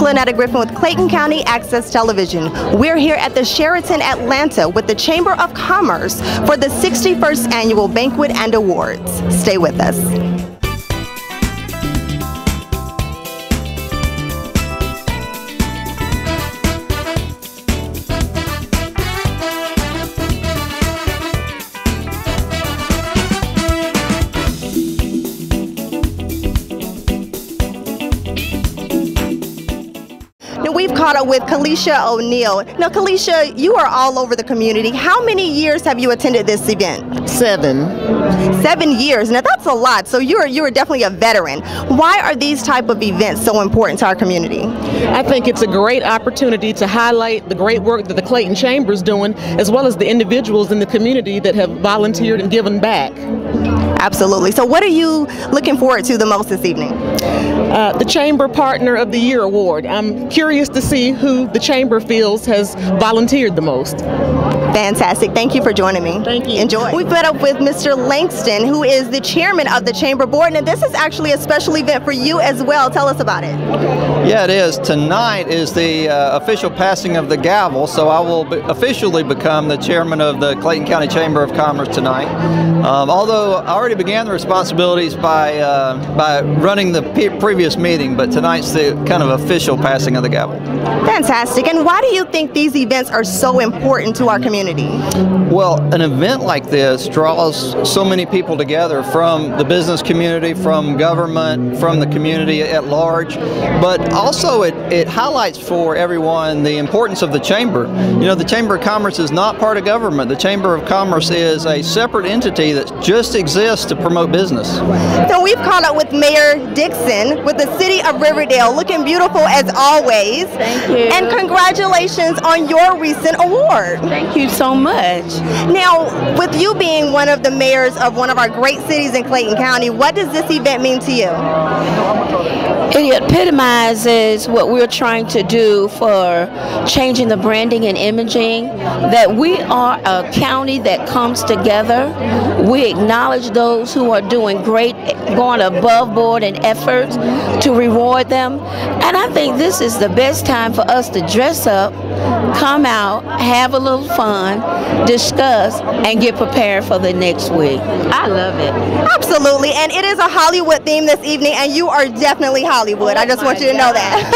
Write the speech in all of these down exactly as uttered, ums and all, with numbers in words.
Glenetta Griffin with Clayton County Access Television. We're here at the Sheraton Atlanta with the Chamber of Commerce for the sixty-first Annual Banquet and Awards. Stay with us. We've caught up with Kalisha O'Neal. Now, Kalisha, you are all over the community. How many years have you attended this event? Seven. Seven years. Now, that's a lot. So you're you're definitely a veteran. Why are these type of events so important to our community? I think it's a great opportunity to highlight the great work that the Clayton Chamber is doing, as well as the individuals in the community that have volunteered and given back. Absolutely. So what are you looking forward to the most this evening? Uh, the Chamber Partner of the Year Award. I'm curious to see who the Chamber feels has volunteered the most. Fantastic. Thank you for joining me. Thank you. Enjoy. We've met up with Mister Langston, who is the chairman of the Chamber Board, and this is actually a special event for you as well. Tell us about it. Yeah, it is. Tonight is the uh, official passing of the gavel, so I will be officially become the chairman of the Clayton County Chamber of Commerce tonight. Um, although I already began the responsibilities by uh, by running the previous meeting, but tonight's the kind of official passing of the gavel. Fantastic. And why do you think these events are so important to our community? Well, an event like this draws so many people together from the business community, from government, from the community at large, but also it, it highlights for everyone the importance of the Chamber. You know, the Chamber of Commerce is not part of government. The Chamber of Commerce is a separate entity that just exists to promote business. So we've caught up with Mayor Dixon with the City of Riverdale, looking beautiful as always. Thank you. And congratulations on your recent award. Thank you so much. Now, with you being one of the mayors of one of our great cities in Clayton County, what does this event mean to you? It epitomizes what we're trying to do for changing the branding and imaging, that we are a county that comes together. We acknowledge those who are doing great, going above board in efforts to reward them. And I think this is the best time for us to dress up, come out, have a little fun, discuss, and get prepared for the next week. I love it. Absolutely. And it is a Hollywood theme this evening, and you are definitely Hollywood. Oh, I just want you to know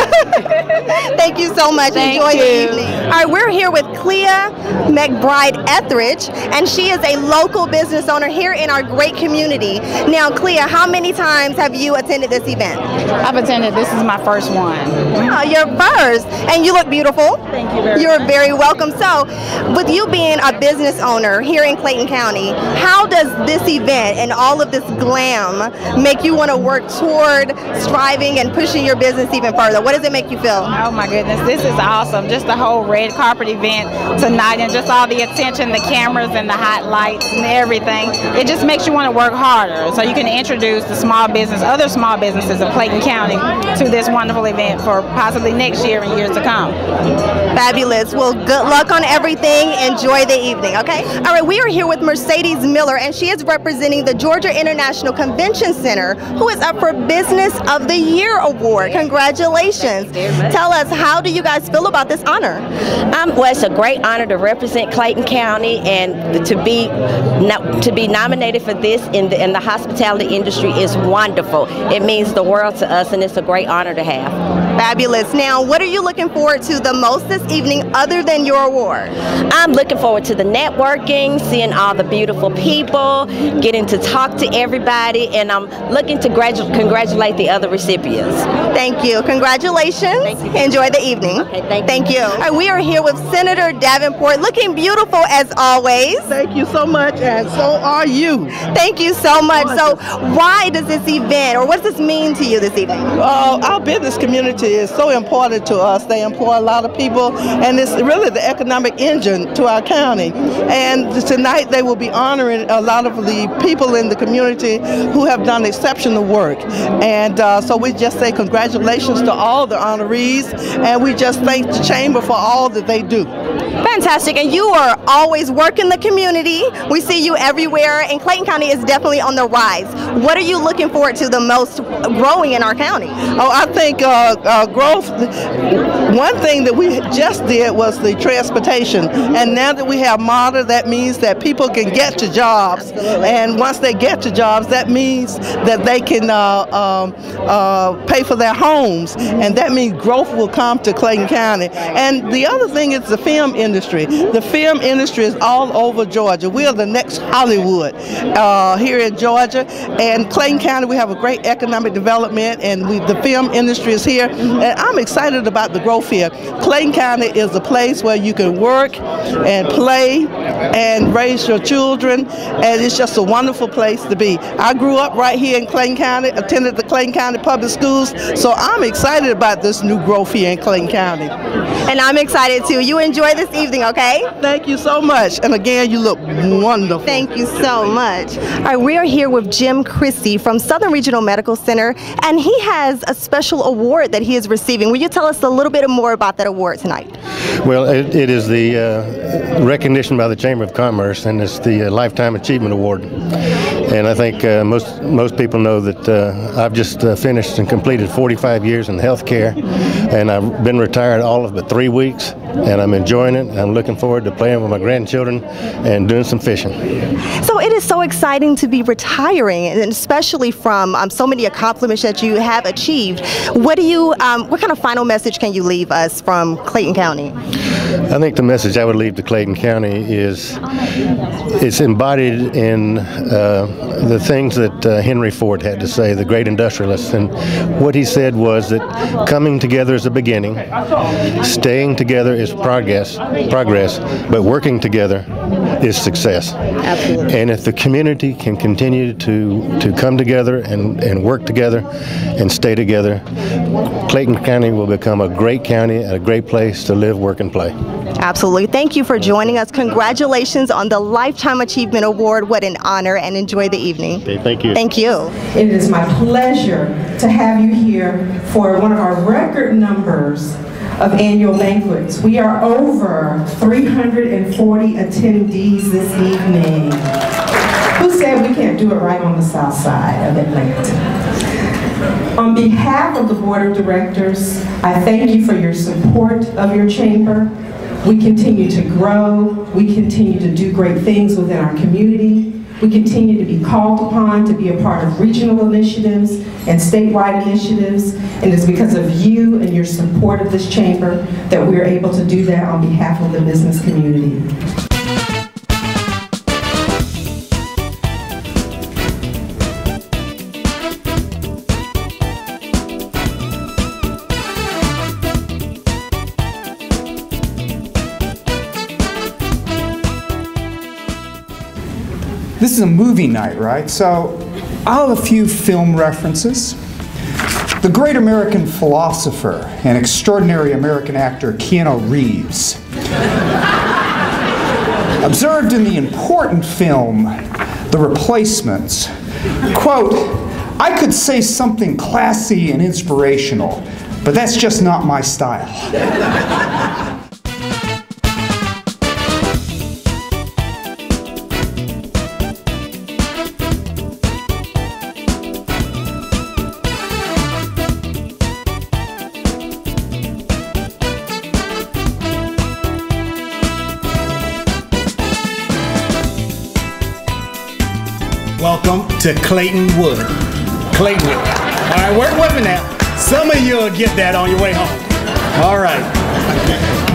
that. Thank you so much. Thank Enjoy you. the evening. All right, we're here with Clea McBride Etheridge, and she is a local business owner here in our great community. Now, Clea, how many times have you attended this event? I've attended. This is my first one. Oh, your first. And you look beautiful. Thank you very You're much. very welcome. So, with you being a business owner here in Clayton County, how does this event and all of this glam make you want to work toward striving and pushing your business even further? What does it make you feel? Oh my goodness, this is awesome. Just the whole red carpet event tonight and just all the attention, the cameras and the hot lights and everything. It just makes you want to work harder. So you can introduce the small business, other small businesses of Clayton County to this wonderful event for possibly next year and years to come. Fabulous. Well, good luck on everything. Enjoy the evening, okay? All right, we are here with Mercedes Miller, and she is representing the Georgia International Convention Center, who is up for Business of the Year Award. Congratulations. Tell us, how do you guys feel about this honor? Um, well, it's a great honor to represent Clayton County, and to be no, to be nominated for this in the, in the hospitality industry is wonderful. It means the world to us, and it's a great honor to have. Fabulous. Now, what are you looking forward to the most this evening other than your award? I'm looking forward to the networking, seeing all the beautiful people, getting to talk to everybody, and I'm looking to congratulate the other recipients. Thank you. Congratulations. Thank you. Enjoy the evening. Okay, thank, thank you. you. All right, we are here with Senator Davenport, looking beautiful as always. Thank you so much, and so are you. Thank you so much. So why does this event, or what does this mean to you this evening? Uh, our business community is so important to us. They employ a lot of people, and it's really the economic engine to our county. And tonight they will be honoring a lot of the people in the community who have done exceptional work. And uh, so we just say congratulations to all the honorees, and we just thank the Chamber for all that they do. Fantastic. And you are always working the community. We see you everywhere, and Clayton County is definitely on the rise. What are you looking forward to the most growing in our county? Oh, I think uh, uh, growth, one thing that we just did was the transportation. And now that we have MARTA, that means that people can get to jobs. And once they get to jobs, that means that they can uh, um, uh, pay for their homes. And that means growth will come to Clayton County. And the other thing is the film industry. The film industry is all over Georgia. We are the next Hollywood uh, here in Georgia. And Clayton County, we have a great economic development, and we, the film industry is here. And I'm excited about the growth here. Clayton County is a place where you can work and play and raise your children, and it's just a wonderful place to be. I grew up right here in Clayton County, attended the Clayton County Public Schools, so I'm excited about this new growth here in Clayton County. And I'm excited too. You enjoy this evening, okay? Thank you so much. And again, you look wonderful. Thank you so much. All right, we are here with Jim Christie from Southern Regional Medical Center, and he has a special award that he is receiving. Will you tell us a little bit more about that award tonight? Well, it, it is the uh, recognition by the Chamber of Commerce, and it's the uh, Lifetime Achievement Award. And I think uh, most most people know that uh, I've just uh, finished and completed forty-five years in healthcare, and I've been retired all of but three weeks, and I'm enjoying it. I'm looking forward to playing with my grandchildren and doing some fishing. So it is so exciting to be retiring, and especially from um, so many accomplishments that you have achieved. What do you? Um, what kind of final message can you leave us from Clayton County? I think the message I would leave to Clayton County is it's embodied in uh, the things that uh, Henry Ford had to say, the great industrialist. And what he said was that coming together is a beginning, staying together is progress, progress, but working together is success. Absolutely. And if the community can continue to, to come together and, and work together and stay together, Clayton County will become a great county and a great place to live, work, and play. Absolutely. Thank you for joining us. Congratulations on the Lifetime Achievement Award. What an honor, and enjoy the evening. Okay, thank you. Thank you. It is my pleasure to have you here for one of our record numbers of annual banquets. We are over three hundred forty attendees this evening. Who said we can't do it right on the south side of Atlanta? On behalf of the Board of Directors, I thank you for your support of your chamber. We continue to grow. We continue to do great things within our community. We continue to be called upon to be a part of regional initiatives and statewide initiatives, and it's because of you and your support of this chamber that we're able to do that on behalf of the business community. This is a movie night, right? So I'll have a few film references. The great American philosopher and extraordinary American actor Keanu Reeves observed in the important film The Replacements, quote, "I could say something classy and inspirational, but that's just not my style." Welcome to Clayton Wood. Clayton Wood. All right, work with me now. Some of you will get that on your way home. All right.